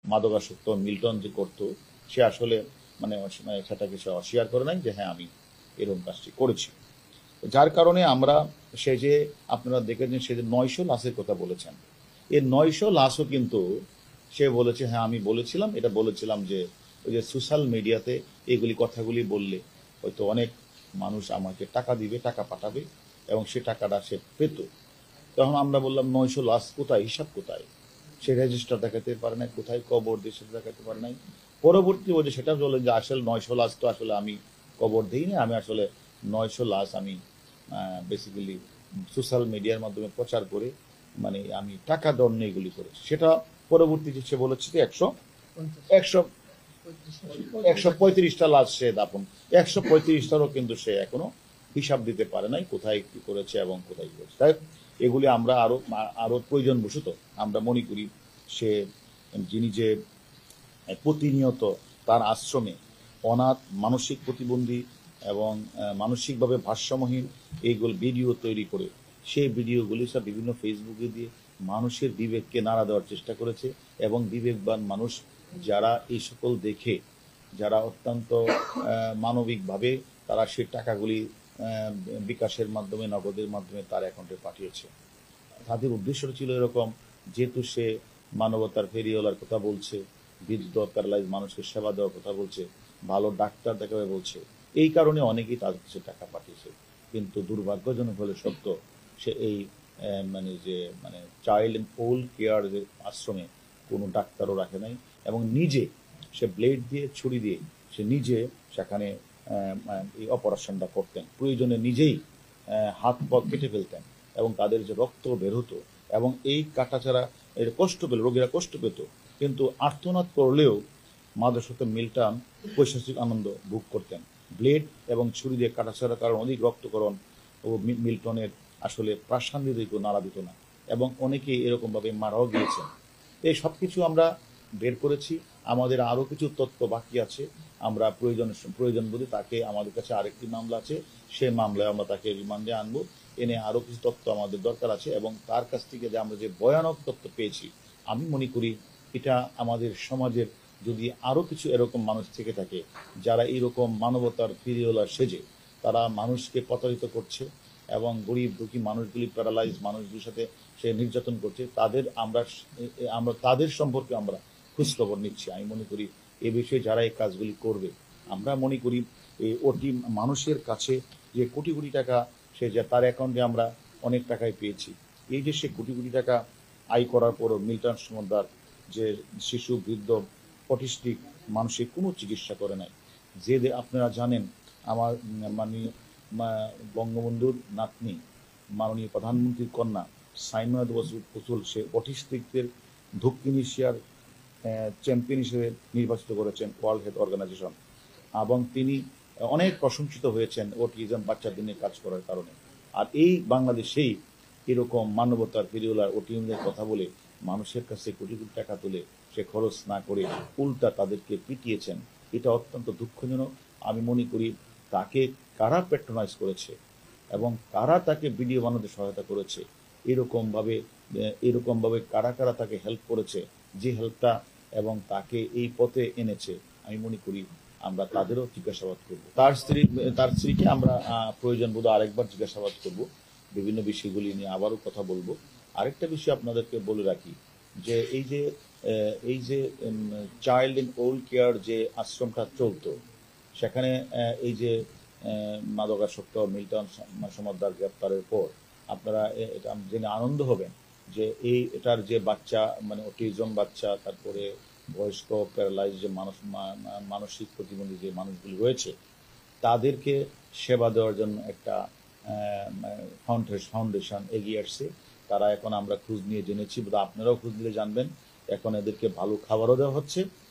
মাদকাসক্ত মিল্টন যে করতো, সে আসলে সেটাকে সে অস্বীকার করে নাই যে হ্যাঁ আমি এরকম কাজটি করেছি। যার কারণে আমরা সে যে আপনারা দেখেছেন সে যে 900 লাশের কথা বলেছেন, এই 900 লাশও কিন্তু সে বলেছে হ্যাঁ আমি বলেছিলাম, এটা বলেছিলাম যে ওই যে সোশ্যাল মিডিয়াতে এগুলি কথাগুলি বললে হয়তো অনেক মানুষ আমাকে টাকা দিবে, টাকা পাঠাবে এবং সে টাকাটা সে পেত। তখন আমরা বললাম 900 লাশ কোথায়, হিসাব কোথায়? সে রেজিস্টার দেখাতে পারে নাই, কোথায় কবর দিয়ে সেটা দেখাতে পারে নাই। পরবর্তী ওই যে সেটা বললেন যে আসলে 900 লাশ তো আসলে আমি কবর দিইনি, আমি আসলে 900 লাশ আমি বেসিক্যালি সোশ্যাল মিডিয়ার মাধ্যমে প্রচার করে আমি টাকা দণ্ড এগুলি করেছি। সেটা পরবর্তীতে সে বলেছে যে 135টা লাশ সে দাপন, 135টারও কিন্তু সে এখনো হিসাব দিতে পারে নাই কোথায় কি করেছে এবং কোথায় করেছে। তাই এগুলি আমরা আরো প্রয়োজন বসত আমরা মনে করি সে যিনি যে প্রতিনিয়ত তার আশ্রমে অনাথ, মানসিক প্রতিবন্ধী এবং মানসিকভাবে ভারসাম্যহীন এইগুলো ভিডিও তৈরি করে সেই ভিডিওগুলি সব বিভিন্ন ফেসবুকে দিয়ে মানুষের বিবেককে নাড়া দেওয়ার চেষ্টা করেছে এবং বিবেকবান মানুষ যারা এই সকল দেখে, যারা অত্যন্ত মানবিকভাবে তারা সেই টাকাগুলি বিকাশের মাধ্যমে, নগদের মাধ্যমে তার অ্যাকাউন্টে পাঠিয়েছে। তাদের উদ্দেশ্য ছিল এরকম, যেহেতু সে মানবতার ফেরিওয়ালার কথা বলছে, বৃদ্ধ প্যারালাইজ মানুষকে সেবা দেওয়ার কথা বলছে, ভালো ডাক্তার দেখাবে বলছে, এই কারণে অনেকেই তার কাছে টাকা পাঠিয়েছে। কিন্তু দুর্ভাগ্যজনক হলে সত্য, সে এই চাইল্ড অ্যান্ড ওল্ড কেয়ার যে আশ্রমে কোনো ডাক্তারও রাখে নাই এবং নিজে সে ব্লেড দিয়ে, ছুরি দিয়ে সে নিজে সেখানে এই অপারেশনটা করতেন, প্রয়োজনে নিজেই হাত পা কেটে ফেলতেন এবং তাদের যে রক্ত বের হতো এবং এই কাটাছাড়া এর কষ্ট পেল, রোগীরা কষ্ট পেত, কিন্তু আর্তনাদ করলেও মাদকাসক্ত মিল্টন পৈশাচিক আনন্দ ভোগ করতেন। ব্লেড এবং ছুরি দিয়ে কাটাছাড়ার কারণে অধিক রক্তকরণ ও মিল্টনের আসলে প্রাসান্দিক নাড়া দিত না এবং অনেকেই এরকমভাবে মারাও গিয়েছেন। এই সব কিছু আমরা বের করেছি। আমাদের আরও কিছু তথ্য বাকি আছে, আমরা প্রয়োজন বোধে তাকে, আমাদের কাছে আরেকটি মামলা আছে, সেই মামলায় আমরা তাকে রিমান্ডে আনবো, এনে আরও কিছু তথ্য আমাদের দরকার আছে এবং তার কাছ থেকে যে আমরা যে ভয়ানক তথ্য পেয়েছি, আমি মনে করি এটা আমাদের সমাজের যদি আরও কিছু এরকম মানুষ থেকে থাকে যারা এইরকম মানবতার ফিরিওয়ালা সেজে তারা মানুষকে প্রতারিত করছে এবং গরিব দুঃখী মানুষগুলি, প্যারালাইজ মানুষগুলির সাথে সে নির্যাতন করছে, আমরা তাদের সম্পর্কে আমরা খোঁজখবর নিচ্ছি। আমি মনে করি এ বিষয়ে যারা এই কাজগুলি করবে, আমরা মনে করি ওটি মানুষের কাছে যে কোটি কোটি টাকা সে যে তার অ্যাকাউন্টে আমরা অনেক টাকায় পেয়েছি, এই যে সে কোটি কোটি টাকা আয় করার পরও মিল্টন সমদ্দার যে শিশু, বৃদ্ধ, অটিস্টিক মানসিক কোনো চিকিৎসা করে নাই। যে আপনারা জানেন আমার মাননীয় বঙ্গবন্ধুর নাতনি, মাননীয় প্রধানমন্ত্রীর কন্যা সাইমুনাথ বসুল, সে অটিস্টিকদের দক্ষিণ এশিয়ার চ্যাম্পিয়ন হিসেবে নির্বাচিত করেছেন ওয়ার্ল্ড হেলথ অর্গানাইজেশন এবং তিনি অনেক প্রশংসিত হয়েছেন অটিজম বাচ্চাদের নিয়ে কাজ করার কারণে। আর এই বাংলাদেশেই এরকম মানবতার ফেরিওয়ালার অটিজমদের কথা বলে মানুষের কাছে কোটি কোটি টাকা তুলে সে খরচ না করে উল্টা তাদেরকে পিটিয়েছেন, এটা অত্যন্ত দুঃখজনক। আমি মনে করি তাকে কারা প্যাট্রোনাইজ করেছে এবং কারা তাকে ভিডিও বানাতে সহায়তা করেছে, এরকমভাবে কারা কারা তাকে হেল্প করেছে, যে হেল্পটা এবং তাকে এই পথে এনেছে, আমি মনে করি আমরা তাদেরও জিজ্ঞাসাবাদ করব। তার স্ত্রীকে আমরা প্রয়োজন বোধ আরেকবার জিজ্ঞাসাবাদ করব, বিভিন্ন বিষয়গুলি নিয়ে আবারও কথা বলবো। আরেকটা বিষয় আপনাদেরকে বলে রাখি যে এই যে চাইল্ড অ্যান্ড ওল্ড কেয়ার যে আশ্রমটা চলতো, সেখানে এই যে মাদকাসক্ত মিল্টন সমদ্দার গ্রেপ্তারের পর আপনারা এটা জেনে আনন্দ হবেন যে এটার যে বাচ্চা, অটিজম বাচ্চা, তারপরে বয়স্ক প্যারালাইজ যে মানসিক প্রতিবন্ধী যে মানুষগুলি রয়েছে, তাদেরকে সেবা দেওয়ার জন্য একটা ফাউন্ডেশন এগিয়ে আসছে। তারা এখন আমরা খোঁজ নিয়ে জেনেছি, আপনারাও খোঁজ নিয়ে জানবেন, এখন এদেরকে ভালো খাবারও দেওয়া হচ্ছে